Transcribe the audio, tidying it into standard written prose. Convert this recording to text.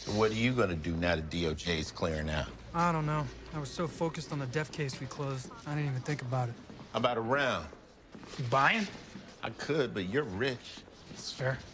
What are you gonna do now the DOJ's clearing out? I don't know. I was so focused on the death case we closed, I didn't even think about it. How about a round? You buying? I could, but you're rich. It's fair.